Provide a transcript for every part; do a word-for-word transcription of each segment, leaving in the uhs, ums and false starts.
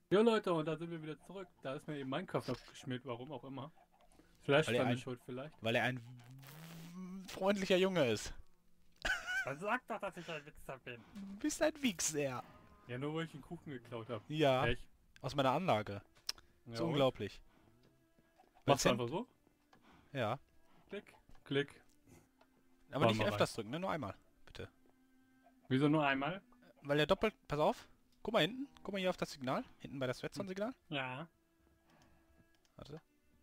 Jo Leute, und da sind wir wieder zurück. Da ist mir eben Minecraft abgeschmiert, warum auch immer. Flash Weil er war die ein, Schuld vielleicht. weil er ein freundlicher Junge ist. Man sagt doch, dass ich ein Wichser bin. Du bist ein Wichser. Ja, nur weil ich einen Kuchen geklaut habe. Ja, Echt? aus meiner Anlage. Ja So und? unglaublich. Weil Machst du einfach Cent, so? ja. Klick, klick. Aber Fahren nicht wir rein. öfters drücken, ne? Nur einmal, bitte. Wieso nur einmal? Weil er doppelt, pass auf. Guck mal hinten. Guck mal hier auf das Signal. Hinten bei das Redstone-Signal. Ja. Warte.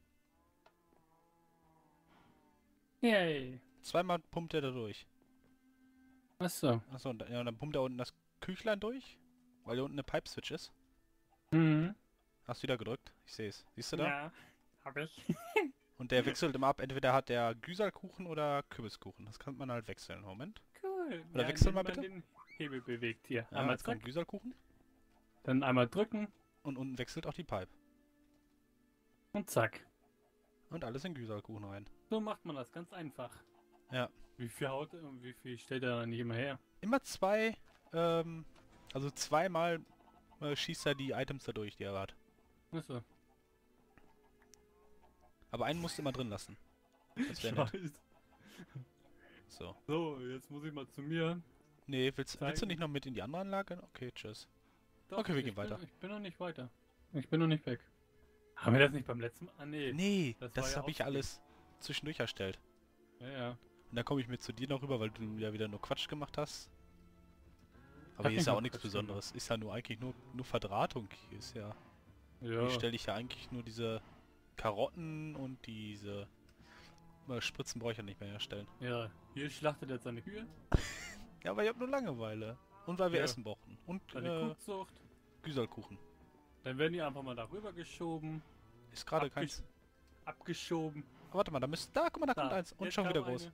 Yay. Zweimal pumpt er da durch. Achso. Achso, und, ja, und dann pumpt er unten das Küchlein durch. Weil hier unten eine Pipe-Switch ist. Mhm. Hast du wieder gedrückt? Ich sehe es. Siehst du da? Ja, hab ich. Und der wechselt immer ab. Entweder hat der Güserkuchen oder Kürbiskuchen. Das kann man halt wechseln. Moment. Cool. Oder Ja, wechsel indem mal man bitte. den Hebel bewegt hier. Ja, Einmal jetzt kommt zack, Güserkuchen. dann einmal drücken Und unten wechselt auch die Pipe. und zack. Und alles in Güserkuchen rein. So macht man das ganz einfach. Ja. Wie viel Haut und wie viel stellt er dann nicht immer her? Immer zwei, ähm, also zweimal äh, schießt er die Items da durch, die er hat. Achso. Aber einen musst du immer drin lassen. Das Ich wäre nett. weiß. So. So, jetzt muss ich mal zu mir Nee, willst, willst du zeigen. nicht noch mit in die andere Anlage? Okay, tschüss. Doch, Okay, wir ich gehen bin, weiter. ich bin noch nicht weiter. Ich bin noch nicht weg. Haben wir das nicht beim letzten Mal? Ah, nee. Nee, Das das, war ja habe ich offscreen. alles zwischendurch erstellt. Ja, ja. Und dann komme ich mit zu dir noch rüber, weil du ja wieder nur Quatsch gemacht hast. hab Aber hier ist nicht ja mal auch nichts Quatsch Besonderes. Ist ja nur eigentlich nur, nur Verdrahtung. Hier ist ja. Ja. Hier stelle ich ja eigentlich nur diese Karotten und diese äh, Spritzen brauche ich ja nicht mehr herstellen. Ja. Hier schlachtet er seine Kühe. Ja, aber ich habe nur Langeweile. Und weil wir Ja. Essen brauchen. Und Seine äh, Kuhzucht. Güserkuchen. Dann werden die einfach mal darüber geschoben. Ist gerade Abgesch- keins. Abgeschoben. Oh, warte mal, da müsste. Da, guck mal, da kommt Da. eins. Und Jetzt schon kam wieder groß. eine.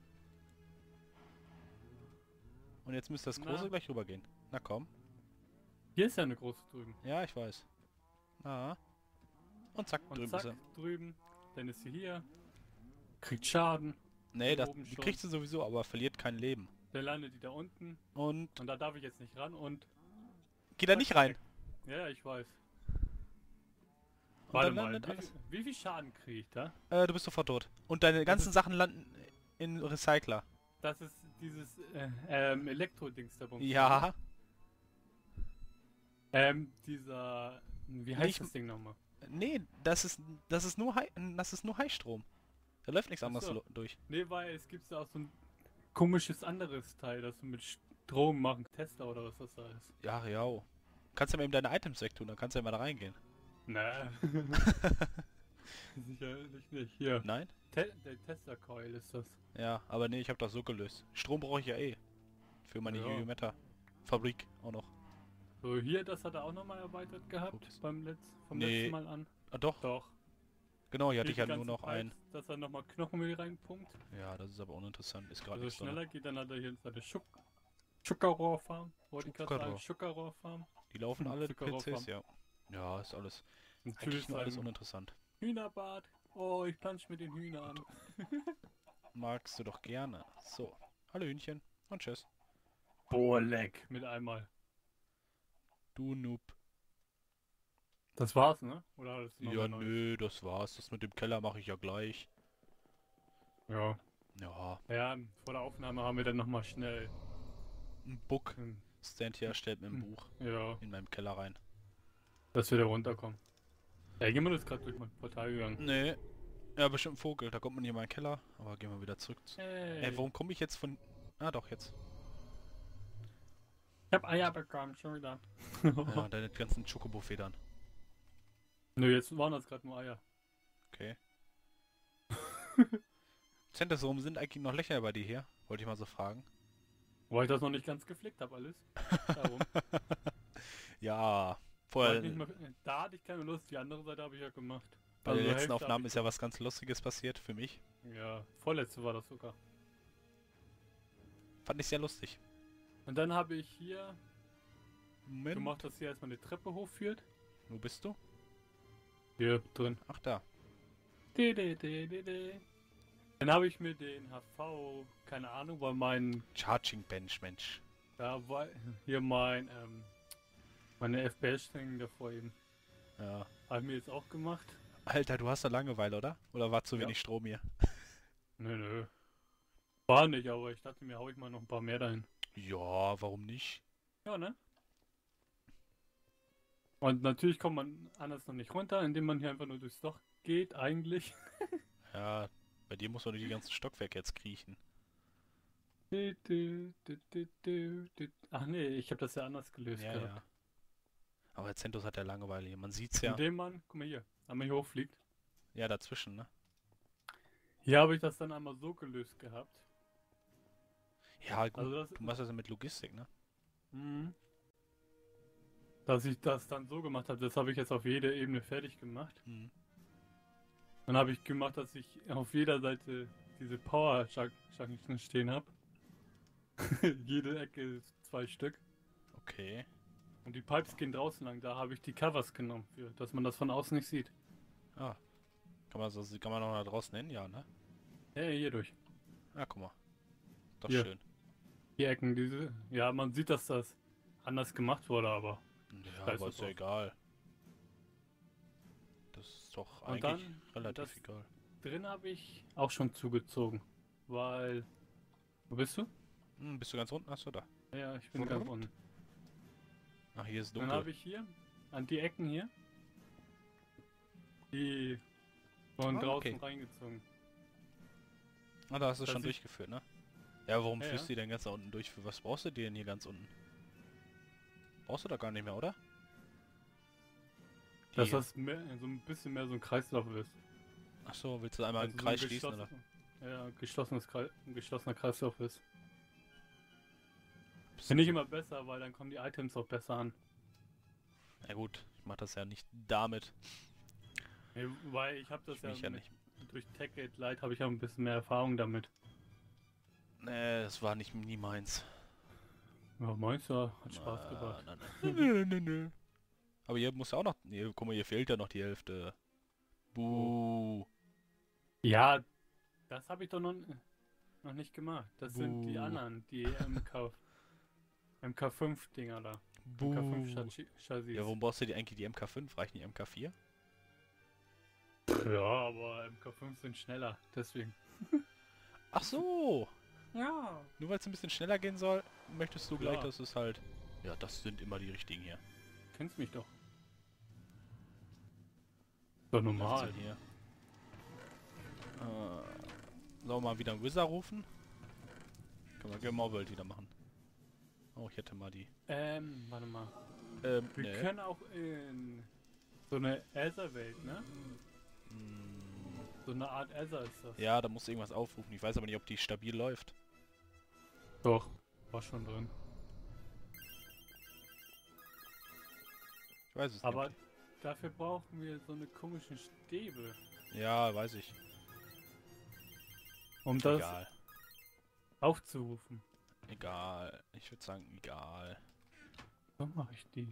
Und jetzt müsste das Na? große gleich rübergehen. Na komm. Hier ist ja eine große drüben. Ja, ich weiß. Na. Und zack, Und drüben zack, ist er. drüben. Dann ist sie hier. Kriegt Schaden. Nee, Hier das, oben die schon. kriegst du sowieso, aber verliert kein Leben. Dann landet die da unten. Und Und da darf ich jetzt nicht ran und. geh da nicht rein. Ja, ja, ich weiß. Und Warte dann mal, landet wie, alles. wie viel Schaden kriege ich da? Äh, du bist sofort tot. Und deine ganzen ist- Sachen landen in Recycler. Das ist dieses äh, ähm, Elektro-Dings da Bums. Ja. Ähm, dieser. Wie heißt Nicht- das Ding nochmal? Nee, das ist das ist nur High, das ist nur Highstrom. Da läuft nichts Ach anderes so. lo- durch. Nee, weil es gibt ja auch so ein komisches anderes Teil, das du mit Strom machen. Tester oder was das da ist. Ja, ja. Kannst ja mal eben deine Items wegtun, dann kannst du ja mal da reingehen. Nee. Sicherlich nicht. Hier. Nein? Te der Tester-Coil ist das. Ja, aber nee, ich habe das so gelöst. Strom brauche ich ja eh. Für meine Ja. Meta Fabrik auch noch. So, hier, das hat er auch nochmal erweitert gehabt. Ups. Beim Letz vom Nee. letzten Mal an. Ah, doch. Doch. Genau, hier hatte Hier ich ja die nur ganzen noch ein. Pipes, dass er nochmal Knochenmehl reinpumpt. Ja, das ist aber uninteressant. Ist gerade Also nichts drin. schneller geht, dann hat er hier seine Schuck Zuckerrohrfarm. Wollte ich gerade sagen. Zuckerrohr. Zuckerrohrfarm. Die laufen Hm, alle, die Zuckerrohrfarm. P Cs, ja. Ja, ist alles. Natürlich Eigentlich nur alles sein uninteressant. Hühnerbad. Oh, ich plansch mit den Hühnern. Magst du doch gerne. So. Hallo Hühnchen. Und tschüss. Boah, leck. Mit einmal. Du Noob. Das war's, ne? Oder hattest du noch Ja, mehr Neues? nö, das war's. Das mit dem Keller mache ich ja gleich. Ja. Ja, Ja, vor der Aufnahme haben wir dann nochmal schnell. ein Book. hm, Stand hier erstellt mit dem Hm. Buch Ja, in meinem Keller rein. dass wir da runterkommen. Ja, jemand ist gerade durch mein Portal gegangen. Nee. Ja, bestimmt ein Vogel. Da kommt man hier in meinen Keller. Aber gehen wir wieder zurück. zu- Hey. Ey, warum komme ich jetzt von... Ah, doch, jetzt. Ich hab Eier bekommen, schon wieder. Ja, deine ganzen Chocobo-Federn. Nö, jetzt waren das gerade nur Eier. Okay. Centers, warum sind eigentlich noch Löcher bei dir hier? Wollte ich mal so fragen. Weil ich das noch nicht ganz geflickt habe, alles. Darum. Ja, War vorher... ich nicht mehr, da hatte ich keine Lust, die andere Seite habe ich ja gemacht. Bei Also der letzten Hälfte hab Aufnahme ich ist ja was ganz Lustiges passiert für mich. Ja, vorletzte war das sogar. Fand ich sehr lustig. Und dann habe ich hier Moment. gemacht, dass hier erstmal eine Treppe hochführt. Wo bist du? Hier drin. Ach, da. De, de, de, de, de. Dann habe ich mir den H V, keine Ahnung, weil mein, Charging Bench, Mensch. da war hier mein, ähm, meine F P S-String davor eben. Ja. Hab ich mir jetzt auch gemacht. Alter, du hast da Langeweile, oder? Oder war zu Ja. wenig Strom hier? Nö, nö. War nicht, aber ich dachte mir, hau ich mal noch ein paar mehr dahin. Ja, warum nicht? Ja, ne? Und natürlich kommt man anders noch nicht runter, indem man hier einfach nur durchs Loch geht, eigentlich. Ja, bei dir muss man durch die ganzen Stockwerke jetzt kriechen. Du, du, du, du, du, du. Ach nee, ich habe das ja anders gelöst Ja, gehabt. ja. Aber Zentus hat ja Langeweile hier. Man sieht's ja. Indem man, guck mal hier, einmal hier hochfliegt. Ja, dazwischen, ne? Hier habe ich das dann einmal so gelöst gehabt. Ja, gut. Also das, Du machst das ja mit Logistik, ne? mhm. Dass ich das dann so gemacht habe, das habe ich jetzt auf jeder Ebene fertig gemacht. Mhm. Dann habe ich gemacht, dass ich auf jeder Seite diese Power-Chancen stehen habe. Jede Ecke zwei Stück. Okay. Und die Pipes gehen draußen lang. Da habe ich die Covers genommen für, dass man das von außen nicht sieht. Ah. Kann man, so, kann man noch da draußen hin? Ja, ne? Ja, hier durch. Ah, guck mal. Doch Hier. schön. Die Ecken, diese. Ja, man sieht, dass das anders gemacht wurde, aber. Ja, Da ist aber es ist ja auch. egal. Das ist doch Und eigentlich dann, relativ das egal. drin habe ich auch schon zugezogen. Weil. Wo bist du? Hm, bist du ganz unten? Achso, da. Ja, ich bin ganz unten. Ach, hier ist Dann dunkel. habe ich hier, an die Ecken hier, die von Ah, draußen okay. reingezogen. Ah, da hast du dass schon ich- durchgeführt, ne? Ja, warum Ja, führst ja. du die denn ganz da unten durch? Für was brauchst du die denn hier ganz unten? Brauchst du da gar nicht mehr, oder? Die- Dass das mehr, so ein bisschen mehr so ein Kreislauf ist. Ach so, willst du einmal Also einen so Kreis ein schließen, oder? geschlossen- Ja, geschlossenes Kreis, ein geschlossener Kreislauf ist. Bist Finde du- ich immer besser, weil dann kommen die Items auch besser an. Ja gut, ich mach das ja nicht damit. Nee, weil ich habe das Ich ja, mich ja mit, nicht. durch TechGate Lite habe ich ja ein bisschen mehr Erfahrung damit. Nee, das war nicht nie meins. Ja, meinst du, hat Spaß Ah, gemacht. nein, nein. nö, nö, nö. Aber hier muss ja auch noch... Hier, guck mal, hier fehlt ja noch die Hälfte. Buh. Ja, das habe ich doch noch, noch nicht gemacht. Das sind die Buh. anderen, die M K, M K fünf Dinger da. Buh. M K fünf Chassis. Chassis. Ja, warum brauchst du die eigentlich die M K fünf? Reicht nicht M K vier? Ja, aber M K fünf sind schneller, deswegen. Ach so. Ja. Nur weil es ein bisschen schneller gehen soll, möchtest du gleich, Klar. dass es halt... Ja, das sind immer die richtigen hier. Kennst mich doch. Doch Was normal. ist denn hier? Äh, sollen wir mal wieder einen Wizard rufen? Können wir Game World wieder machen. Oh, ich hätte mal die... Ähm, warte mal. Ähm, Wir nee. können auch in so eine Ether-Welt, ne? Hm, So eine Art Ether ist das. ja, da musst du irgendwas aufrufen. Ich weiß aber nicht, ob die stabil läuft. Doch, war schon drin. Ich weiß es Aber nicht. dafür brauchen wir so eine komischen Stäbe, Ja, weiß ich. um das Egal. aufzurufen. Egal. Ich würde sagen, egal. So mache ich die.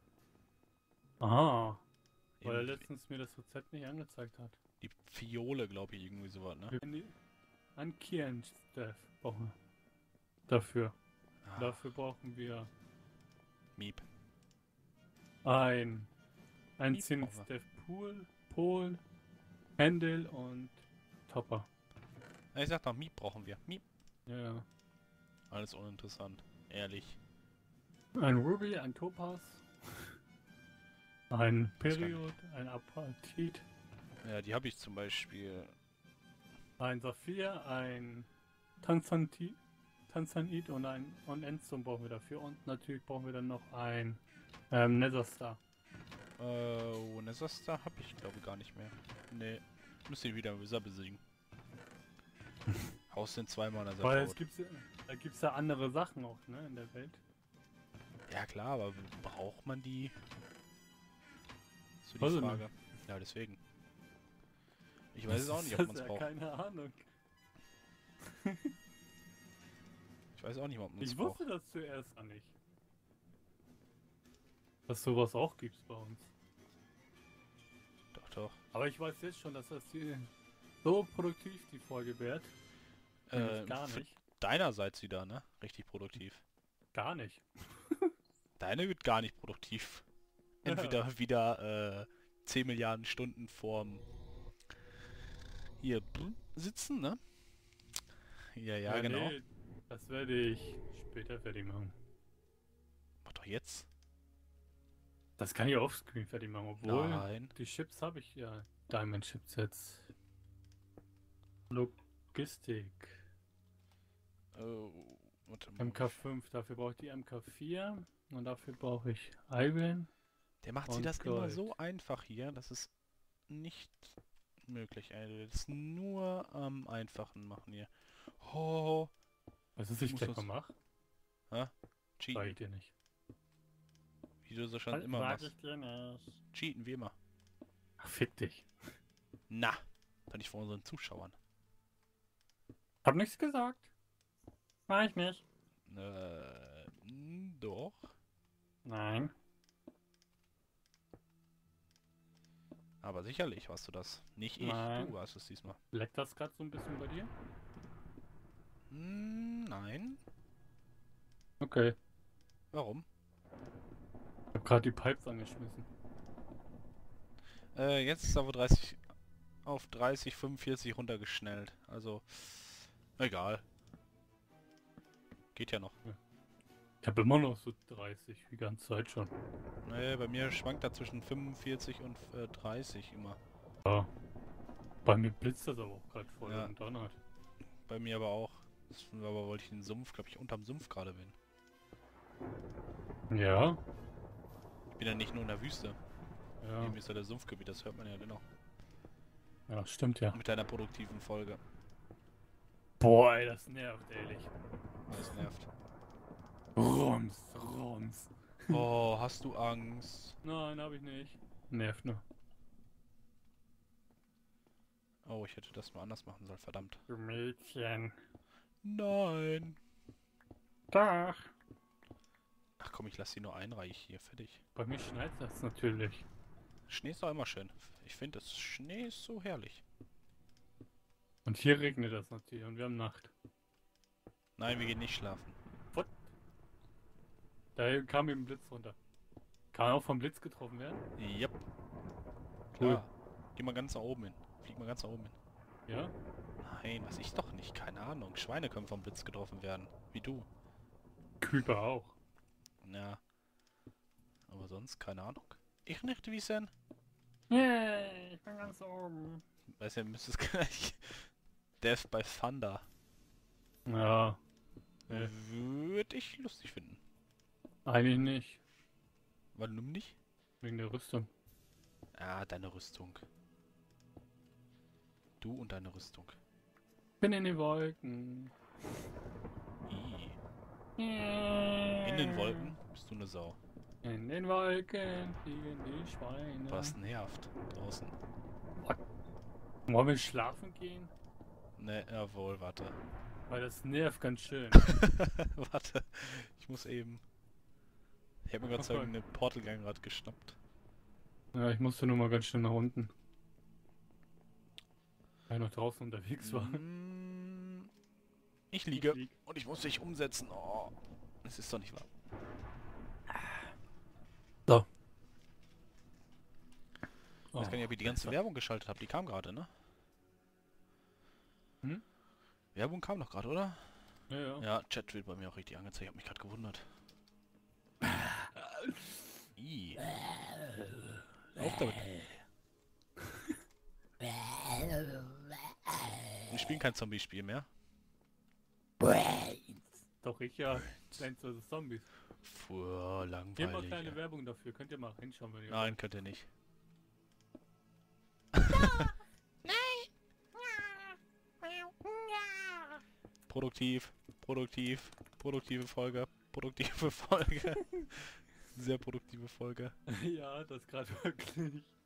Aha, weil er Eben letztens mir das Rezept nicht angezeigt hat. die Fiole, glaube ich, irgendwie sowas, ne? Wir können die Ankieren Staff brauchen wir. Dafür. Ah, Dafür brauchen wir Miep. ein ein Miep Zinn brauchen wir. Staff Pool, Pol, Händel und Topper. Ja, ich sag doch, Miep brauchen wir. Miep. Ja, ja. Alles uninteressant. Ehrlich. Ein Ruby, ein Topaz, ein Weiß gar Period, ein Apatit, Ja, die habe ich zum Beispiel. ein Saphir, ein Tanzanti- Tanzanit und ein und Endzone brauchen wir dafür. Und natürlich brauchen wir dann noch ein ähm, Netherstar. Äh, oh, Nesasta habe ich glaube gar nicht mehr. Nee. Müsste ich wieder im Wizard besiegen. Haus sind zweimal, dann Weil ist es er tot. gibt da gibt's ja andere Sachen auch, ne, in der Welt. Ja klar, aber braucht man die? So Weiß die ich Frage. Ja, deswegen. Ich weiß es auch nicht, ob Das man ist es ja braucht. keine Ahnung. Ich weiß auch nicht, ob man es Ich braucht. wusste das zuerst gar nicht. Dass sowas auch gibt bei uns. Doch, doch. Aber ich weiß jetzt schon, dass das hier so produktiv die Folge wird. Nämlich Äh, gar für nicht. Deinerseits wieder, ne? Richtig produktiv. Gar nicht. Deine wird gar nicht produktiv. entweder wieder äh, zehn Milliarden Stunden vorm hier brr, sitzen, ne? Ja, ja, Ja, genau. nee, das werde ich später fertig machen. Mach doch jetzt. Das kann ich offscreen fertig machen, obwohl Nein. die Chips habe ich ja. Diamond Chips jetzt. Logistik. Oh, warte mal. M K fünf, dafür brauche ich die M K vier und dafür brauche ich Iron. Der macht sie und das immer Gold. so einfach hier, das ist nicht möglich, ey. Das ist nur am einfachen machen hier. Oh, Was ist, Ich ich muss gleich das- mal mache? Sag ich cheaten. dir nicht. Wie du so schon immer Sag machst. ich dir nicht. Cheaten, wie immer. Ach, fick dich. Na, dann nicht vor unseren Zuschauern. Hab nichts gesagt. War ich nicht. Äh, m, doch. Nein. Aber sicherlich warst du das. Nicht ich, Nein. du warst es diesmal. Leckt das gerade so ein bisschen bei dir? Hm, nein. Okay. Warum? Ich hab gerade die Pipes angeschmissen. Äh, jetzt ist aber dreißig auf dreißig, fünfundvierzig runtergeschnellt. Also, egal. Geht ja noch. Ich habe immer noch so dreißig, die ganze Zeit schon. Nee, bei mir schwankt da zwischen fünfundvierzig und äh, dreißig immer. Ja. Bei mir blitzt das aber auch gerade voll Ja. und donnert. Bei mir aber auch. Das, aber wollte ich den Sumpf, glaube ich, unterm Sumpf gerade bin. Ja. Ich bin ja nicht nur in der Wüste. Ja. Neben mir ist ja der Sumpfgebiet, das hört man ja dennoch. Ja, stimmt ja. Mit deiner produktiven Folge. Boah, ey, das nervt, ehrlich. Das nervt. Rums, rums. Oh, hast du Angst? Nein, hab ich nicht. Nervt nur. Oh, ich hätte das mal anders machen sollen, verdammt. Du Mädchen. Nein. Doch. Ach komm, ich lasse sie nur einreich hier, fertig. Bei mir schneit das natürlich. Schnee ist doch immer schön. Ich finde, das Schnee ist so herrlich. Und hier regnet das natürlich und wir haben Nacht. Nein, wir gehen nicht schlafen. Da kam eben ein Blitz runter. Kann man auch vom Blitz getroffen werden? Yep. Cool. Klar. Geh mal ganz nach oben hin. Flieg mal ganz nach oben hin. Ja? Nein, was ich doch nicht. Keine Ahnung. Schweine können vom Blitz getroffen werden. Wie du. Creeper auch. Ja. Aber sonst keine Ahnung. Ich nicht wissen. Yay, ich bin ganz oben. Weiß ja, müsstest gleich. Death by Thunder. Ja. Nee. Würde ich lustig finden. Eigentlich nicht. Warum nicht? Wegen der Rüstung. Ah, deine Rüstung. Du und deine Rüstung. Bin in den Wolken. I. In den Wolken bist du eine Sau. In den Wolken fliegen die Schweine. Was nervt draußen. Wollen wir schlafen gehen? Ne, jawohl, warte. Weil das nervt ganz schön. Warte, ich muss eben. Ich habe mir gerade so Okay. eine Portalgang gerade geschnappt. Ja, ich musste nur mal ganz schnell nach unten. Weil ich noch draußen unterwegs war. Mm, Ich liege Ich lieg. und ich muss dich umsetzen. Oh, das ist doch nicht wahr. So. Ich weiß gar nicht, ob ich die ganze Werbung geschaltet habe. Die kam gerade, ne? Hm? Werbung kam doch gerade, oder? Ja, ja. Ja, Chat wird bei mir auch richtig angezeigt. Ich habe mich gerade gewundert. I. Auf damit. Wir spielen kein Zombie-Spiel mehr. Doch, ich ja. Plants versus. Zombies. Puh, Hier mal langweilig. kleine ja. Werbung dafür. Könnt ihr mal hinschauen, wenn ihr Nein, könnt ihr nicht. Produktiv, produktiv, produktive Folge, produktive Folge. Sehr produktive Folge. wollt. Ja, das gerade wirklich.